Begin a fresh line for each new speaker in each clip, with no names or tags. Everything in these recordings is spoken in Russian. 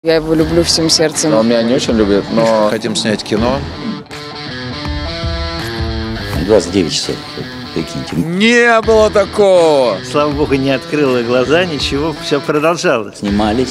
Я его люблю всем сердцем.
Он меня не очень любит, но хотим снять кино.
29 часов, прикиньте.
Не было такого!
Слава богу, не открыла глаза, ничего, все продолжалось.
Снимали.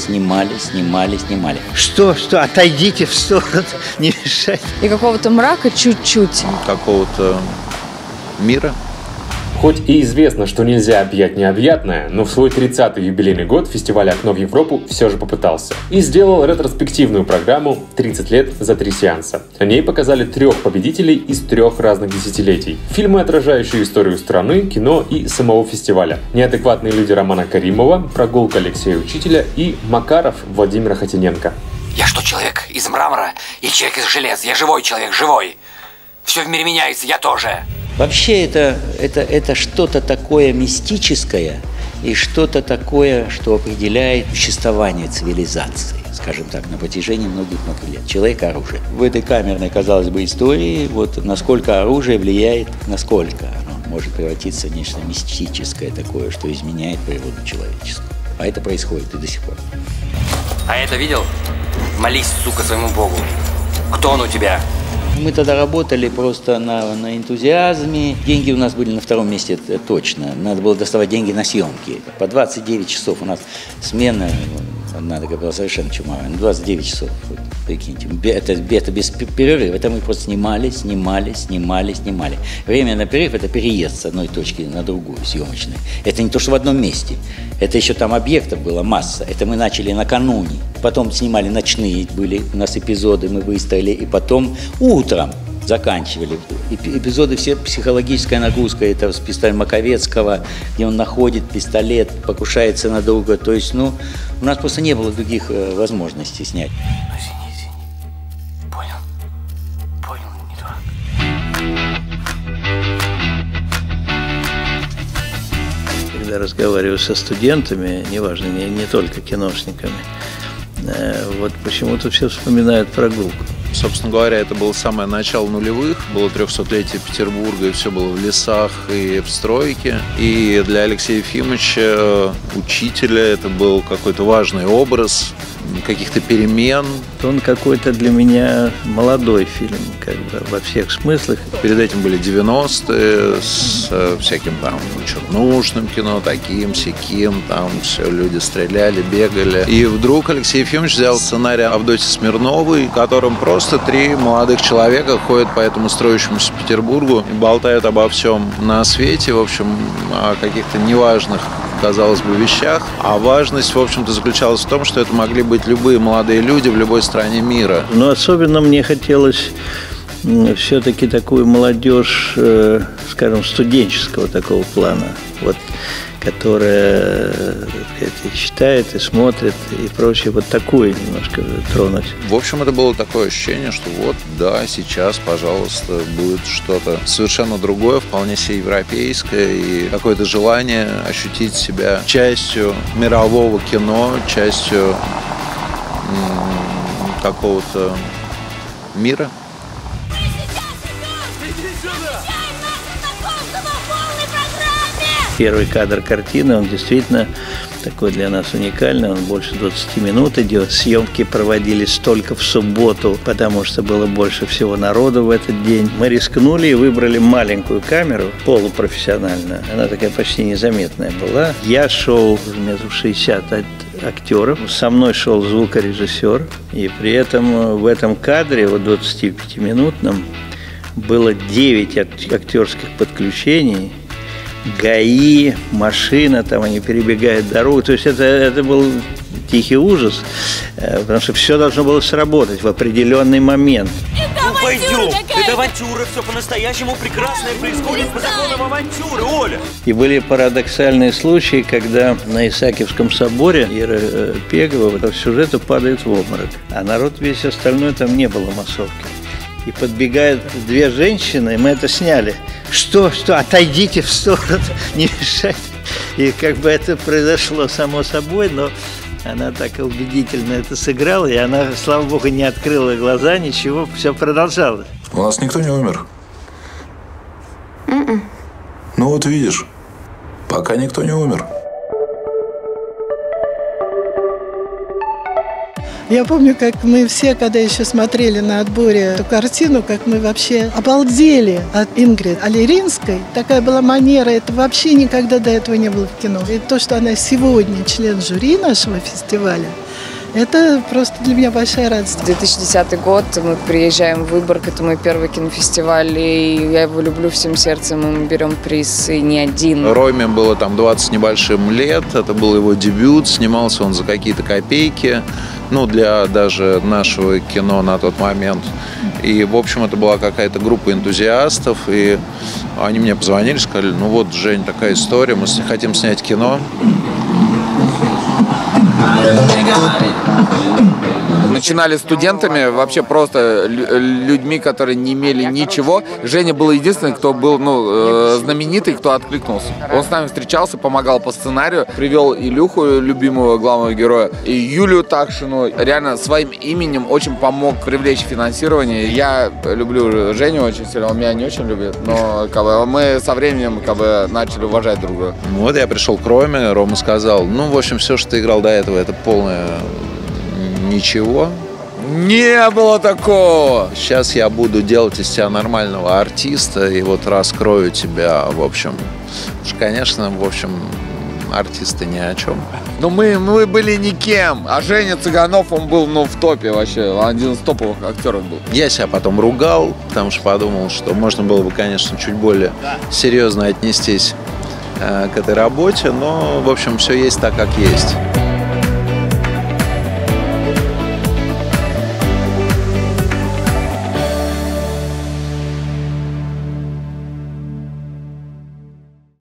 Что? Отойдите в сторону, не мешайте.
И какого-то мрака чуть-чуть.
Какого-то мира.
Хоть и известно, что нельзя объять необъятное, но в свой 30-й юбилейный год фестиваль «Окно в Европу» все же попытался. И сделал ретроспективную программу «30 лет за 3 сеанса». На ней показали 3 победителей из 3 разных десятилетий. Фильмы, отражающие историю страны, кино и самого фестиваля. «Неадекватные люди» Романа Каримова, «Прогулка» Алексея Учителя и «Макаров» Владимира Хотиненко.
Я что, человек из мрамора или человек из железа? Я живой человек, живой. Все в мире меняется, я тоже.
Вообще это что-то такое мистическое и что-то такое, что определяет существование цивилизации, скажем так, на протяжении многих лет. Человек-оружие. В этой камерной, казалось бы, истории, вот насколько оружие влияет, насколько оно может превратиться в нечто мистическое такое, что изменяет природу человеческую. А это происходит и до сих пор.
А это видел? Молись, сука, своему богу. Кто он у тебя?
Мы тогда работали просто на энтузиазме. Деньги у нас были на 2-м месте, это точно. Надо было доставать деньги на съемки. По 29 часов у нас смена, надо было совершенно чумовая. 29 часов, прикиньте. Это без перерыва. Это мы просто снимали. Время на перерыв – это переезд с одной точки на другую, съемочной. Это не то, что в одном месте. Это еще там объектов было масса. Это мы начали накануне. Потом снимали ночные, были у нас эпизоды, мы выставили. И потом утром заканчивали. Эпизоды все психологическая нагрузка. Это с пистолетом Маковецкого, где он находит пистолет, покушается на друга. То есть, у нас просто не было других возможностей снять.
Извини. Понял, не дурак.
Когда разговариваю со студентами, неважно, не только киношниками, вот почему-то все вспоминают «Прогулку».
Собственно говоря, это было самое начало нулевых, было 300-летие Петербурга, и все было в лесах и в стройке. И для Алексея Ефимовича, учителя, это был какой-то важный образ каких-то перемен.
Он какой-то для меня молодой фильм, как бы во всех смыслах.
Перед этим были 90-е с всяким там чернушным кино, таким, сяким, там все, люди стреляли, бегали. И вдруг Алексей Ефимович взял сценарий Авдотьи Смирновой, в котором просто 3 молодых человека ходят по этому строящемуся Петербургу и болтают обо всем на свете, в общем, о каких-то неважных, казалось бы, вещах. А важность, в общем-то, заключалась в том, что это могли быть любые молодые люди в любой стране мира.
Но особенно мне хотелось все-таки такую молодежь, скажем, студенческого такого плана, вот, которая, так сказать, читает и смотрит и прочее, вот такую немножко тронуть.
В общем, это было такое ощущение, что вот, да, сейчас, пожалуйста, будет что-то совершенно другое, вполне себе европейское, и какое-то желание ощутить себя частью мирового кино, частью какого-то мира.
Первый кадр картины, он действительно такой для нас уникальный, он больше 20 минут идет. Съемки проводились только в субботу, потому что было больше всего народу в этот день. Мы рискнули и выбрали маленькую камеру, полупрофессиональную. Она такая почти незаметная была. Я шел метров 60 от актеров, со мной шел звукорежиссер, и при этом в этом кадре, вот 25-минутном, было 9 актерских подключений, ГАИ, машина, там они перебегают дорогу. То есть это был тихий ужас, потому что все должно было сработать в определенный момент.
Ну пойдем, это авантюра, все по-настоящему прекрасное происходит по законам авантюры, Оля.
И были парадоксальные случаи, когда на Исаакиевском соборе Ира Пегова по сюжету падает в обморок, а народ весь остальной, там не было массовки. И подбегают 2 женщины, и мы это сняли. Что, отойдите в сторону, не мешайте. И как бы это произошло само собой, но она так убедительно это сыграла, и она, слава богу, не открыла глаза, ничего, все продолжалось.
У нас никто не умер? Ну вот видишь, пока никто не умер.
Я помню, как мы все, когда еще смотрели на отборе эту картину, как мы вообще обалдели от Ингрид Алеринской. Такая была манера, это вообще никогда до этого не было в кино. И то, что она сегодня член жюри нашего фестиваля, это просто для меня большая радость.
2010 год, мы приезжаем в Выборг, это мой первый кинофестиваль, и я его люблю всем сердцем, и мы берем приз, и не один.
Роме было там 20 небольшим лет, это был его дебют, снимался он за какие-то копейки, ну, для даже нашего кино на тот момент. И, в общем, это была какая-то группа энтузиастов, и они мне позвонили, сказали, ну вот, Жень, такая история, мы хотим снять кино.
Начинали студентами, вообще просто людьми, которые не имели ничего. Женя был единственный, кто был знаменитый, кто откликнулся. Он с нами встречался, помогал по сценарию, привел Илюху, любимого главного героя, и Юлию Такшину. Реально своим именем очень помог привлечь финансирование. Я люблю Женю очень сильно, он меня не очень любит, но мы со временем начали уважать друг друга.
Вот я пришел к Роме, Рома сказал, ну, в общем, все, что ты играл до этого, это полное ничего.
Не было такого!
Сейчас я буду делать из тебя нормального артиста и вот раскрою тебя, в общем. Потому что, конечно, в общем, артисты ни о чем.
Но мы были никем, а Женя Цыганов, он был в топе вообще, он один из топовых актеров был.
Я себя потом ругал, потому что подумал, что можно было бы, конечно, чуть более серьезно отнестись к этой работе, но, в общем, все есть так, как есть.